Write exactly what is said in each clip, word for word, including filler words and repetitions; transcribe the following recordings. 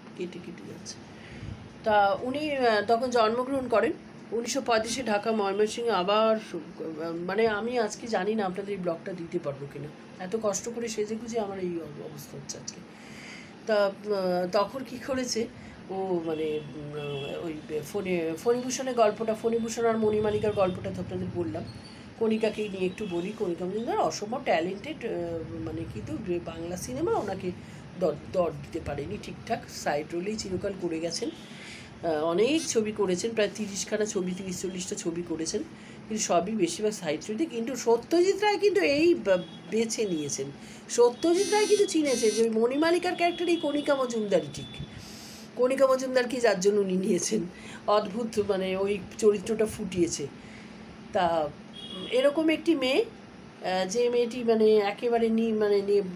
কেটে কেটে যাচ্ছে। তা উনি তখন জন্মগ্রহণ করেন উনিশশো পঁয়ত্রিশে ঢাকা ময়মনসিংহে। আবার মানে আমি আজকে জানি না আপনাদের এই ব্লগটা দিতে পারবো কিনা, এত কষ্ট করে সেজে গুজে আমার এই অবস্থা হচ্ছে আজকে। তা তখন কী করেছে ও, মানে ওই ফণি ফণিভূষণের গল্পটা, ফণিভূষণ আর মণিমালিকার গল্পটা তো আপনাদের বললাম। কণিকাকে নিয়ে একটু বলি। কণিকা মজুমদার অসম্ভব ট্যালেন্টেড, মানে কিন্তু বাংলা সিনেমা ওনাকে দর দর দিতে পারেনি ঠিকঠাক। সাইড রোলেই চিরকাল করে গেছেন, অনেক ছবি করেছেন, প্রায় তিরিশখানা ছবি, তিরিশ চল্লিশটা ছবি করেছেন, কিন্তু সবই বেশিরভাগ সাইড রোলে। কিন্তু সত্যজিৎ রায় কিন্তু এই বেছে নিয়েছেন, সত্যজিৎ রায় কিন্তু চিনেছেন যে ওই মণিমালিকার ক্যারেক্টার এই কণিকা মজুমদারই ঠিক। কণিকা মজুমদারকে যার জন্য উনি নিয়েছেন, অদ্ভুত মানে ওই চরিত্রটা ফুটিয়েছে। তা এরকম একটি মেয়ে, যে মেয়েটি মানে একেবারে নি মানে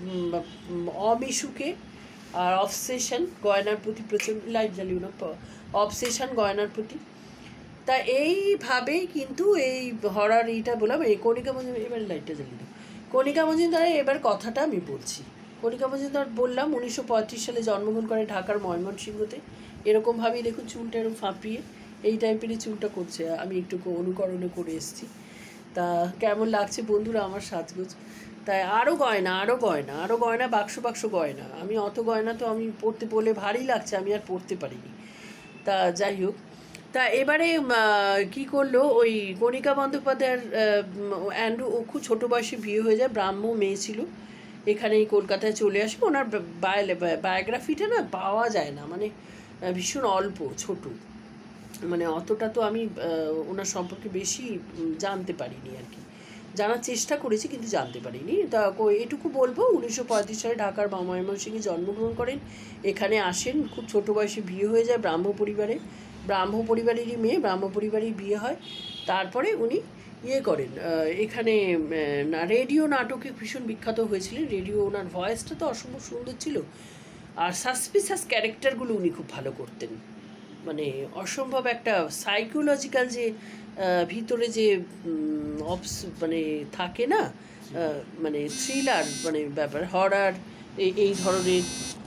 অমিশুকে আর অবসেশন গয়নার প্রতি প্রচুর, লাইট জ্বালিও না, অবসেশন গয়নার প্রতি। তা এইভাবেই কিন্তু এই হরার এইটা বললাম। এই কণিকা মজুমদার, এবার লাইটটা জ্বালিয়ে দাও। কণিকা মজুমদারের এবার কথাটা আমি বলছি। কণিকা মজুমদার বললাম উনিশশো পঁয়ত্রিশ সালে জন্মগ্রহণ করে ঢাকার ময়মনসিংহতে। এরকমভাবেই দেখুন চুলটা এরকম ফাঁপিয়ে এই টাইপেরই চুলটা করছে, আমি একটু অনুকরণে করে এসেছি। তা কেমন লাগছে বন্ধুরা আমার সাজগোজ? তাই আরও গয়না, আরও গয়না, আরও গয়না, বাক্স বাক্স গয়না। আমি অত গয়না তো আমি পড়তে বলে ভারী লাগছে, আমি আর পড়তে পারিনি। তা যাই হোক, তা এবারে কি করলো ওই কণিকা বন্দ্যোপাধ্যায়ের অ্যান্ড্রু, ও খুব ছোটো বয়সে বিয়ে হয়ে যায়, ব্রাহ্ম মেয়ে ছিল, এখানেই কলকাতায় চলে আসে। ওনার বায়োগ্রাফিটা না পাওয়া যায় না, মানে ভীষণ অল্প ছোট, মানে অতটা তো আমি ওনার সম্পর্কে বেশি জানতে পারিনি আর কি, জানার চেষ্টা করেছি কিন্তু জানতে পারিনি। তা এটুকু বলবো, উনিশশো পঁয়ত্রিশ সালে ঢাকার ময়মনসিংহে জন্মগ্রহণ করেন, এখানে আসেন, খুব ছোটো বয়সে বিয়ে হয়ে যায় ব্রাহ্ম পরিবারে, ব্রাহ্ম পরিবারেরই মেয়ে, ব্রাহ্ম পরিবারেই বিয়ে হয়। তারপরে উনি ইয়ে করেন এখানে, রেডিও নাটকে ভীষণ বিখ্যাত হয়েছিলেন। রেডিও, ওনার ভয়েসটা তো অসম্ভব সুন্দর ছিল, আর সাসপিসাস ক্যারেক্টারগুলো উনি খুব ভালো করতেন, মানে অসম্ভব একটা সাইকোলজিক্যাল যে ভিতরে যে অবস মানে থাকে না, মানে থ্রিলার মানে ব্যাপার, হরার এই এই ধরনের